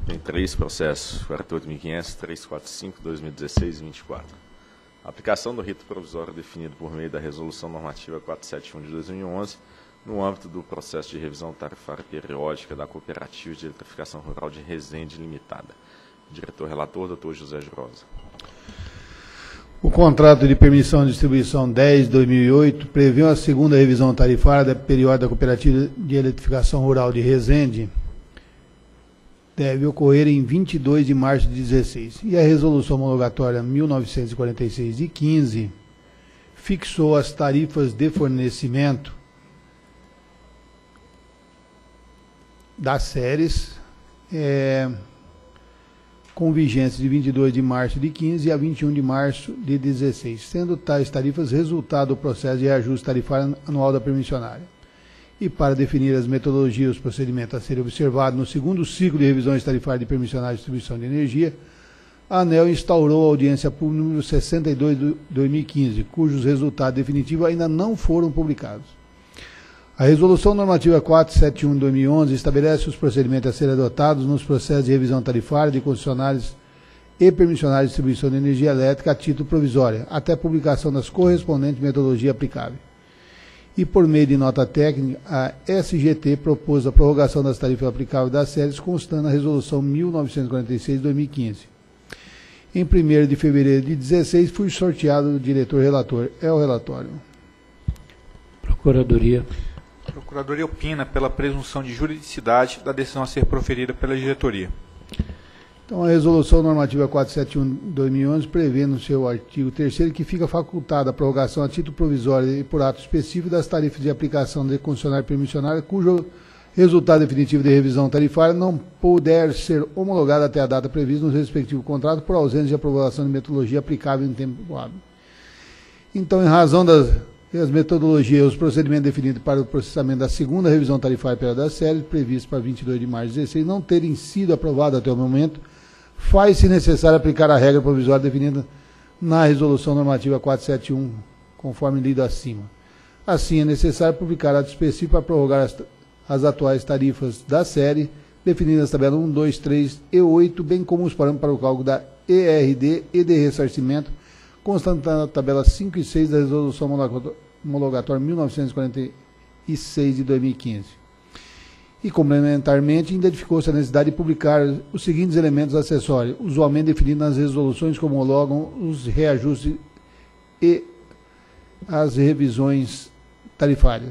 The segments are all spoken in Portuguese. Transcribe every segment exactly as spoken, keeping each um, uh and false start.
Tem três processos, quarenta e oito mil e quinhentos, trezentos e quarenta e cinco, dois mil e dezesseis e vinte e quatro. A aplicação do rito provisório definido por meio da Resolução Normativa quatrocentos e setenta e um de dois mil e onze, no âmbito do processo de revisão tarifária periódica da Cooperativa de Eletrificação Rural de Resende Limitada. Diretor-relator, doutor José Girosa. O contrato de permissão de distribuição dez barra dois mil e oito prevê a segunda revisão tarifária da periódica da Cooperativa de Eletrificação Rural de Resende, deve ocorrer em vinte e dois de março de dezesseis. E a Resolução Homologatória mil novecentos e quarenta e seis de quinze fixou as tarifas de fornecimento das séries, é, com vigência de vinte e dois de março de quinze a vinte e um de março de dezesseis, sendo tais tarifas resultado do processo de reajuste tarifário anual da permissionária. E para definir as metodologias e os procedimentos a serem observados no segundo ciclo de revisões tarifárias de permissionária de distribuição de energia, a ANEEL instaurou a audiência pública número sessenta e dois de dois mil e quinze, cujos resultados definitivos ainda não foram publicados. A Resolução Normativa quatrocentos e setenta e um de dois mil e onze estabelece os procedimentos a serem adotados nos processos de revisão tarifária de concessionários e permissionários de distribuição de energia elétrica a título provisório, até a publicação das correspondentes metodologias aplicáveis. E por meio de nota técnica, a S G T propôs a prorrogação das tarifas aplicáveis das séries, constando na Resolução mil novecentos e quarenta e seis de dois mil e quinze. Em primeiro de fevereiro de dezesseis, fui sorteado o diretor-relator. É o relatório. Procuradoria. A Procuradoria opina pela presunção de juridicidade da decisão a ser proferida pela diretoria. Então, a Resolução Normativa quatrocentos e setenta e um de dois mil e onze prevê no seu artigo terceiro que fica facultada a prorrogação a título provisório e por ato específico das tarifas de aplicação de concessionário permissionário cujo resultado definitivo de revisão tarifária não puder ser homologado até a data prevista no respectivo contrato por ausência de aprovação de metodologia aplicável em tempo hábil. Então, em razão das as metodologias e os procedimentos definidos para o processamento da segunda revisão tarifária pela das séries, prevista para vinte e dois de março de dezesseis, não terem sido aprovados até o momento, faz-se necessário aplicar a regra provisória definida na Resolução Normativa quatrocentos e setenta e um, conforme lido acima. Assim, é necessário publicar ato específico para prorrogar as, as atuais tarifas da série, definidas nas tabelas um, dois, três e oito, bem como os parâmetros para o cálculo da E R D e de ressarcimento, constante na tabela cinco e seis da Resolução Homologatória mil novecentos e quarenta e seis de dois mil e quinze. E, complementarmente, identificou-se a necessidade de publicar os seguintes elementos acessórios, usualmente definidos nas resoluções que homologam os reajustes e as revisões tarifárias.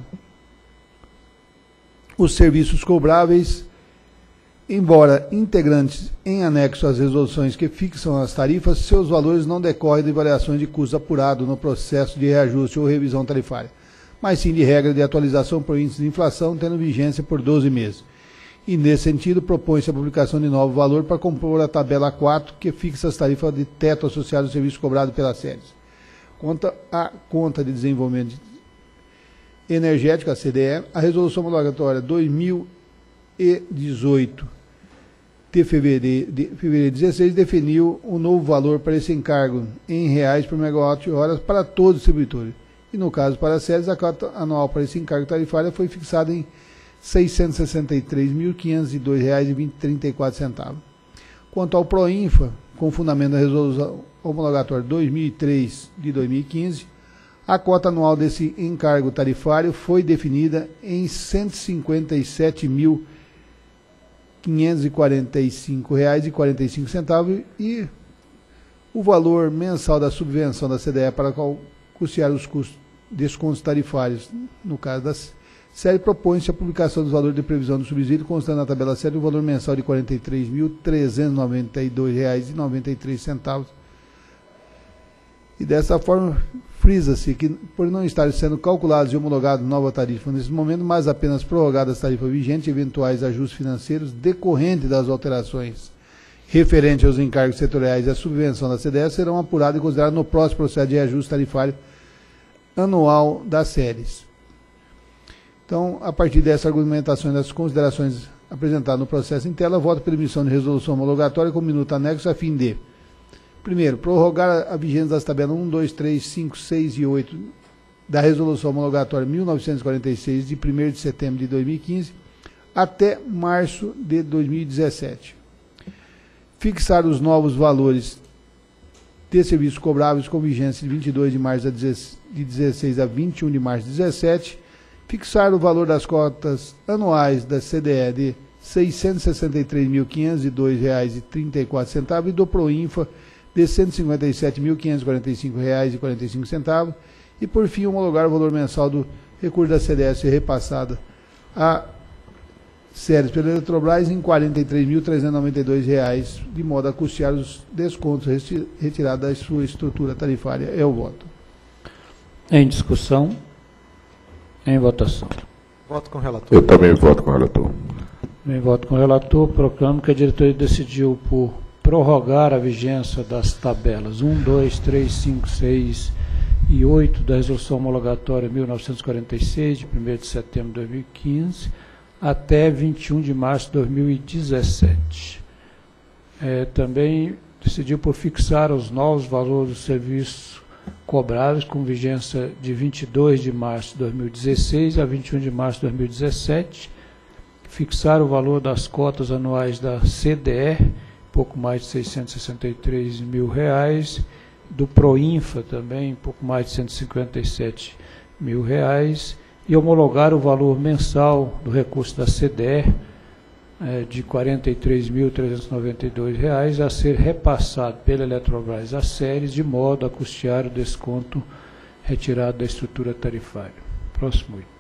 Os serviços cobráveis, embora integrantes em anexo às resoluções que fixam as tarifas, seus valores não decorrem de variações de custo apurado no processo de reajuste ou revisão tarifária, mas sim de regra de atualização por índice de inflação, tendo vigência por doze meses. E, nesse sentido, propõe-se a publicação de novo valor para compor a tabela quatro, que fixa as tarifas de teto associadas ao serviço cobrado pelas séries. Quanto à conta de desenvolvimento energético, a C D E, a Resolução Homologatória dois mil e dezoito de fevereiro de fevereiro de dezesseis definiu o um novo valor para esse encargo em reais por megawatt-hora para todos os distributores. E no caso para as séries, a cota anual para esse encargo tarifário foi fixada em seiscentos e sessenta e três mil, quinhentos e dois reais e trinta e quatro centavos. Quanto ao PROINFA, com fundamento da Resolução Homologatória dois mil e três de dois mil e quinze, a cota anual desse encargo tarifário foi definida em cento e cinquenta e sete mil, quinhentos e quarenta e cinco reais e quarenta e cinco centavos e o valor mensal da subvenção da C D E para custear os custos descontos tarifários, no caso da série, propõe-se a publicação dos valores de previsão do subsídio, constando na tabela série o valor mensal de quarenta e três mil, trezentos e noventa e dois reais e noventa e três centavos. E dessa forma, frisa-se que, por não estarem sendo calculados e homologados nova tarifa nesse momento, mas apenas prorrogadas as tarifas vigentes e eventuais ajustes financeiros decorrentes das alterações referentes aos encargos setoriais e à subvenção da C D E serão apurados e considerados no próximo processo de reajuste tarifário anual das séries. Então, a partir dessa argumentação e das considerações apresentadas no processo em tela, voto pela emissão de resolução homologatória com minuto anexo a fim de: primeiro, prorrogar a vigência das tabelas um, dois, três, cinco, seis e oito da Resolução Homologatória mil novecentos e quarenta e seis, de primeiro de setembro de dois mil e quinze, até março de dois mil e dezessete. fixar os novos valores de serviços cobráveis com vigência de vinte e dois de março de dezesseis a vinte e um de março de dezessete, fixar o valor das cotas anuais da C D E de seiscentos e sessenta e três mil quinhentos e dois reais e trinta e quatro centavos e do Proinfa de cento e cinquenta e sete mil quinhentos e quarenta e cinco reais e quarenta e cinco centavos e, por fim, homologar o valor mensal do recurso da C D S repassada a séries pela Eletrobras em quarenta e três mil trezentos e noventa e dois reais, de modo a custear os descontos retirados da sua estrutura tarifária. É o voto. Em discussão. Em votação. Voto com o relator. Eu também voto com o relator. Em voto com o relator, proclamo que a diretoria decidiu por prorrogar a vigência das tabelas um, dois, três, cinco, seis e oito da Resolução Homologatória mil novecentos e quarenta e seis, de primeiro de setembro de dois mil e quinze, até vinte e um de março de dois mil e dezessete. É, também decidiu por fixar os novos valores do serviço cobrados com vigência de vinte e dois de março de dois mil e dezesseis a vinte e um de março de dois mil e dezessete, fixar o valor das cotas anuais da C D E, pouco mais de seiscentos e sessenta e três mil reais, do Proinfa também, pouco mais de cento e cinquenta e sete mil reais, e homologar o valor mensal do recurso da C D E, é, de quarenta e três mil trezentos e noventa e dois reais a ser repassado pela Eletrobras às séries, de modo a custear o desconto retirado da estrutura tarifária. Próximo item.